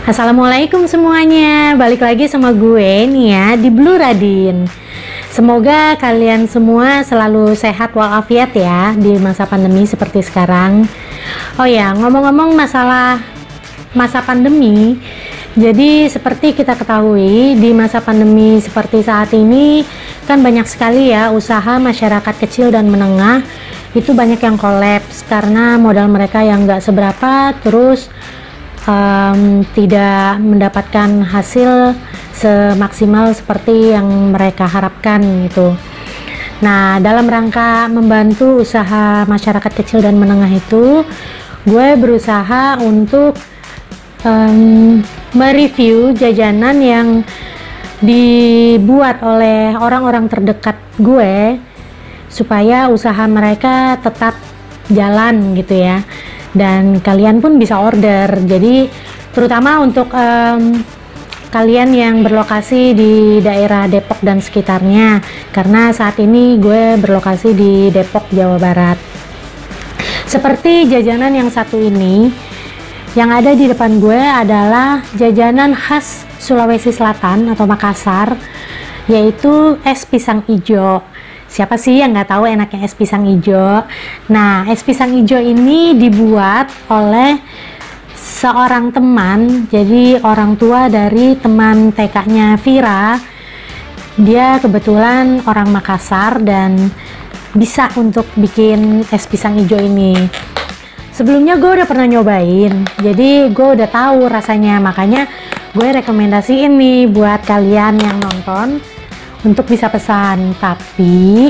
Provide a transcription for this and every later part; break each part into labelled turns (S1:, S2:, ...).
S1: Assalamualaikum semuanya, balik lagi sama gue nih ya di Blue Radin. Semoga kalian semua selalu sehat walafiat ya di masa pandemi seperti sekarang. Oh ya, ngomong-ngomong masalah masa pandemi, jadi seperti kita ketahui di masa pandemi seperti saat ini kan banyak sekali ya usaha masyarakat kecil dan menengah itu banyak yang kolaps karena modal mereka yang nggak seberapa, terus tidak mendapatkan hasil semaksimal seperti yang mereka harapkan gitu. Nah, dalam rangka membantu usaha masyarakat kecil dan menengah itu, gue berusaha untuk mereview jajanan yang dibuat oleh orang-orang terdekat gue supaya usaha mereka tetap jalan gitu ya, dan kalian pun bisa order. Jadi terutama untuk kalian yang berlokasi di daerah Depok dan sekitarnya, karena saat ini gue berlokasi di Depok, Jawa Barat. Seperti jajanan yang satu ini, yang ada di depan gue adalah jajanan khas Sulawesi Selatan atau Makassar, yaitu es pisang ijo. Siapa sih yang nggak tahu enaknya es pisang ijo? Nah, es pisang ijo ini dibuat oleh seorang teman, jadi orang tua dari teman TK-nya Vira. Dia kebetulan orang Makassar dan bisa untuk bikin es pisang ijo ini. Sebelumnya gue udah pernah nyobain, jadi gue udah tahu rasanya, makanya gue rekomendasiin nih buat kalian yang nonton untuk bisa pesan. Tapi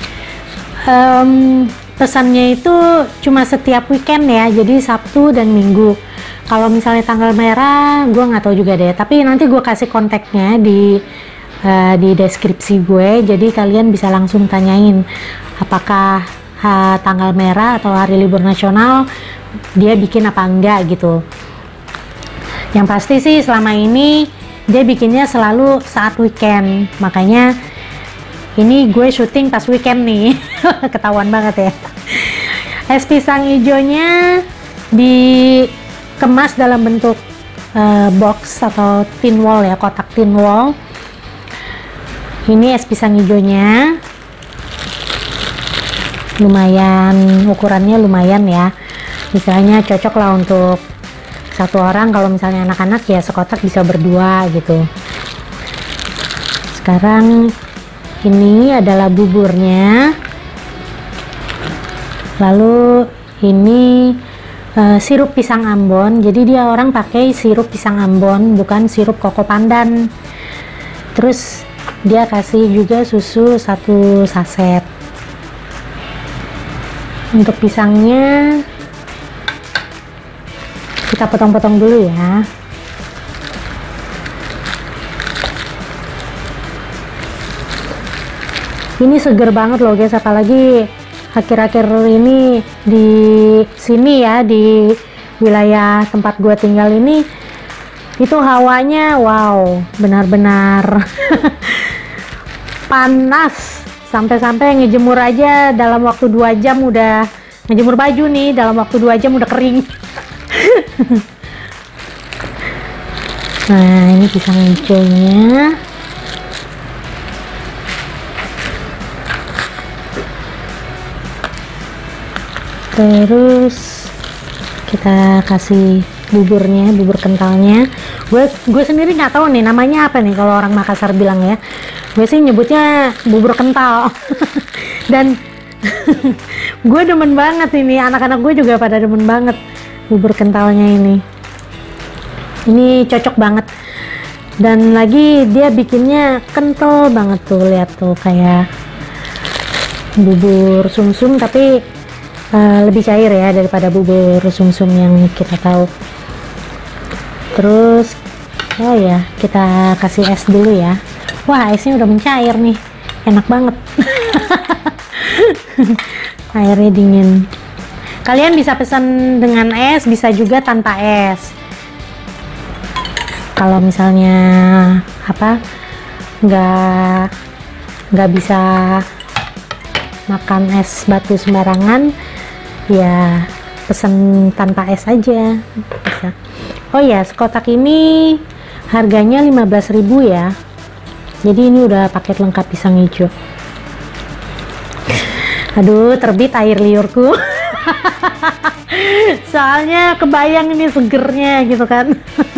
S1: pesannya itu cuma setiap weekend ya, jadi Sabtu dan Minggu. Kalau misalnya tanggal merah gue nggak tahu juga deh, tapi nanti gue kasih kontaknya di deskripsi gue, jadi kalian bisa langsung tanyain apakah tanggal merah atau hari libur nasional dia bikin apa enggak gitu. Yang pasti sih selama ini dia bikinnya selalu saat weekend, makanya ini gue syuting pas weekend nih. Ketahuan banget ya. Es pisang hijaunya dikemas dalam bentuk box atau tin wall ya, kotak tin wall. Ini es pisang hijaunya lumayan, ukurannya lumayan ya, misalnya cocok lah untuk satu orang. Kalau misalnya anak-anak ya sekotak bisa berdua gitu. Sekarang ini adalah buburnya, lalu ini sirup pisang Ambon. Jadi dia orang pakai sirup pisang Ambon, bukan sirup koko pandan. Terus dia kasih juga susu 1 saset. Untuk pisangnya kita potong-potong dulu ya. Ini seger banget loh guys, apalagi akhir-akhir ini di sini ya, di wilayah tempat gue tinggal ini, itu hawanya wow, benar-benar panas. Sampai-sampai ngejemur aja dalam waktu 2 jam udah, ngejemur baju nih dalam waktu 2 jam udah kering. Nah, ini pisang hijaunya. Terus kita kasih buburnya, bubur kentalnya. Gue sendiri nggak tahu nih namanya apa nih kalau orang Makassar bilang ya. Gue sih nyebutnya bubur kental. Dan gue demen banget ini, anak-anak gue juga pada demen banget bubur kentalnya ini. Ini cocok banget, dan lagi dia bikinnya kental banget tuh, lihat tuh kayak bubur sumsum tapi lebih cair ya daripada bubur sumsum yang kita tahu. Terus oh ya, kita kasih es dulu ya. Wah, esnya udah mencair nih, enak banget. Airnya dingin. Kalian bisa pesan dengan es, bisa juga tanpa es. Kalau misalnya apa, nggak bisa makan es batu sembarangan, ya pesen tanpa es aja bisa. Oh ya, sekotak ini harganya 15.000 ya. Jadi ini udah paket lengkap pisang hijau. Aduh, terbit air liurku. Soalnya kebayang ini segernya gitu kan.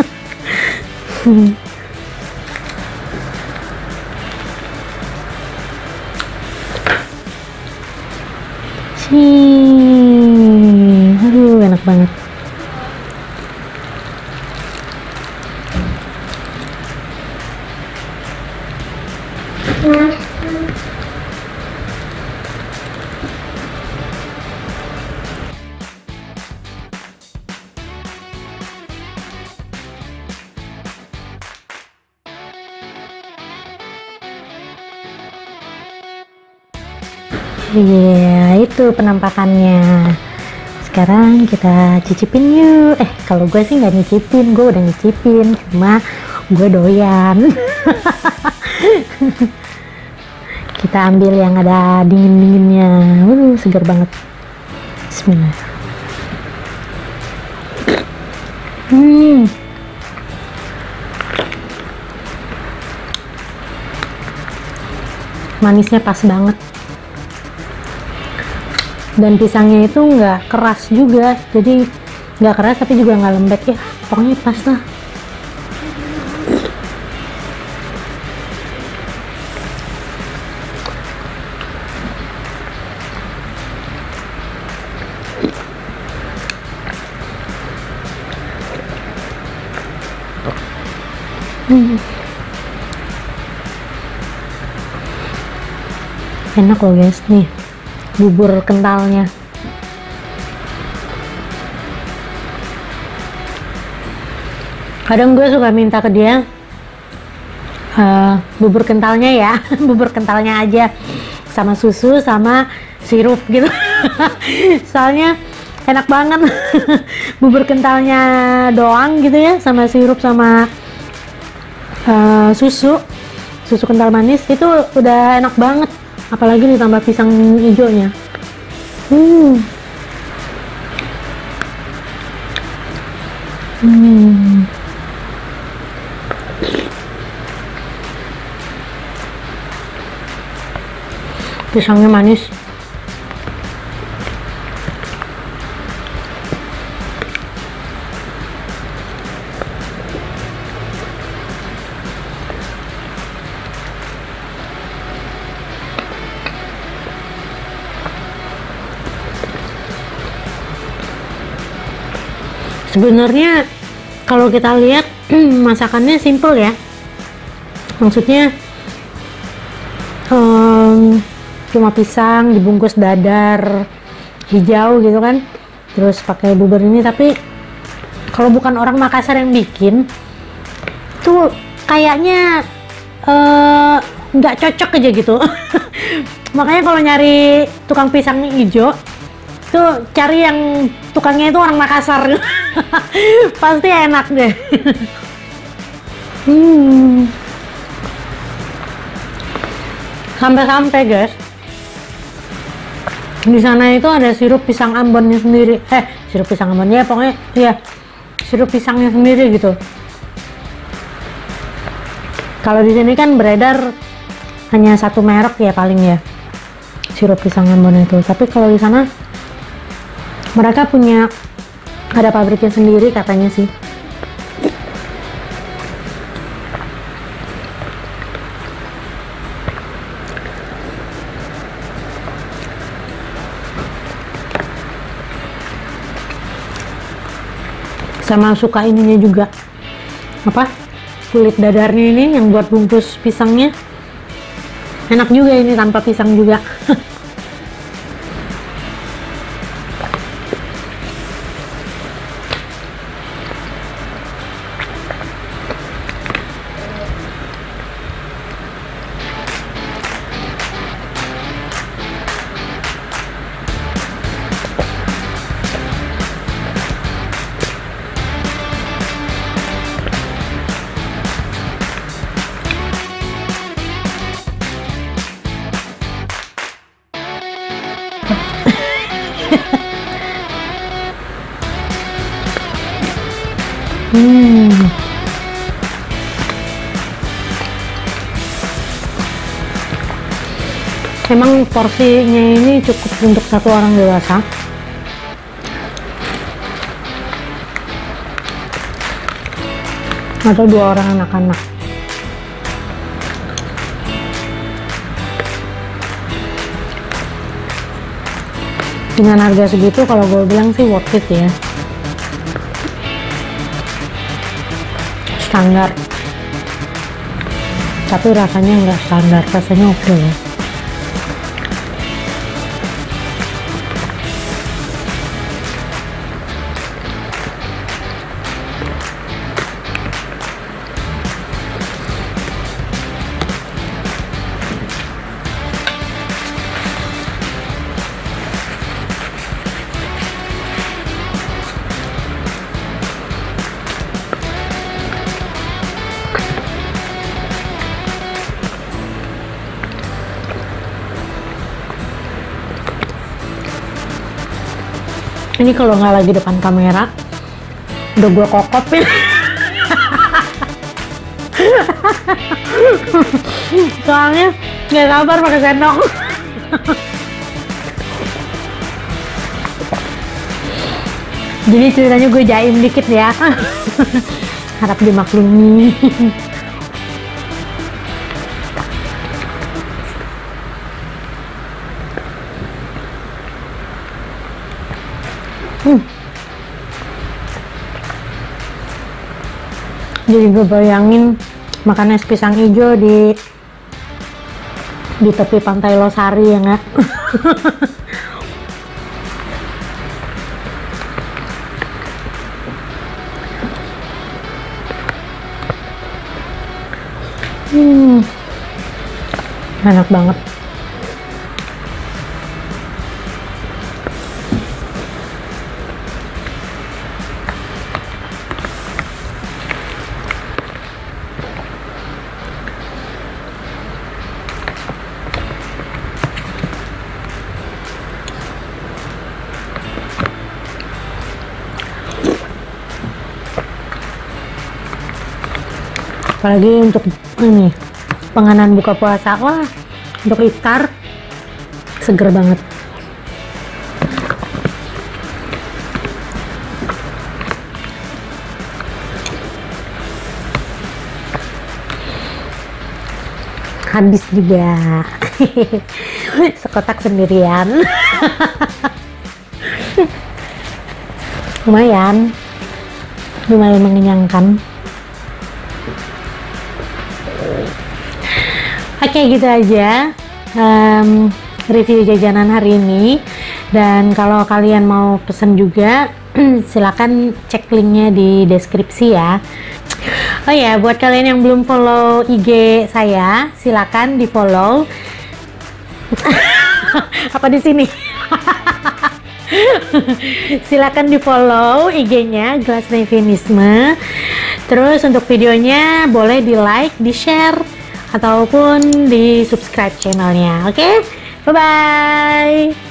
S1: Aduh, enak banget. Iya, itu penampakannya. Sekarang kita cicipin yuk. Kalau gue sih nggak nyicipin, gue udah nyicipin, cuma gue doyan. Kita ambil yang ada dingin-dinginnya. Segar banget. Bismillah. Manisnya pas banget. Dan pisangnya itu nggak keras juga, jadi nggak keras tapi juga nggak lembek ya, pokoknya pas lah. Enak loh guys, nih bubur kentalnya. Kadang gue suka minta ke dia bubur kentalnya ya, bubur kentalnya aja sama susu sama sirup gitu. Soalnya enak banget. Bubur kentalnya doang gitu ya, sama sirup sama susu kental manis itu udah enak banget. Apalagi ditambah pisang hijaunya. Pisangnya manis. Sebenarnya kalau kita lihat masakannya simple ya, maksudnya cuma pisang dibungkus dadar hijau gitu kan, terus pakai bubur ini. Tapi kalau bukan orang Makassar yang bikin tuh kayaknya nggak cocok aja gitu. Makanya kalau nyari tukang pisang hijau tuh cari yang tukangnya itu orang Makassar. Pasti enak deh. Sampai-sampai guys, di sana itu ada sirup pisang Ambonnya sendiri. Sirup pisang Ambonnya pokoknya ya, sirup pisangnya sendiri gitu. Kalau di sini kan beredar hanya satu merek ya paling ya, sirup pisang Ambon itu. Tapi kalau di sana mereka punya, ada pabriknya sendiri katanya sih. Sama suka ininya juga, apa, kulit dadarnya ini yang buat bungkus pisangnya. Enak juga ini tanpa pisang juga. Emang porsinya ini cukup untuk satu orang dewasa. Atau 2 orang anak-anak. Dengan harga segitu kalau gue bilang sih worth it ya. Standar. Tapi rasanya nggak standar, rasanya oke ya. Ini kalau nggak lagi depan kamera, udah gue kokopin. Soalnya nggak sabar pakai sendok. Jadi ceritanya gue jaim dikit ya. Harap dimaklumi. Jadi gue bayangin makan es pisang hijau di tepi pantai Losari ya nggak? Enak banget. Apalagi untuk ini penganan buka puasa, wah untuk iftar seger banget. Habis juga. Sekotak sendirian. Lumayan mengenyangkan. Oke, gitu aja review jajanan hari ini. Dan kalau kalian mau pesen juga, silakan cek linknya di deskripsi ya. Oh ya, buat kalian yang belum follow IG saya, silakan di follow. Apa di sini? Silakan di follow IG-nya Gelas Nevinisme. Terus untuk videonya boleh di like, di share, ataupun di subscribe channelnya. Oke, bye bye.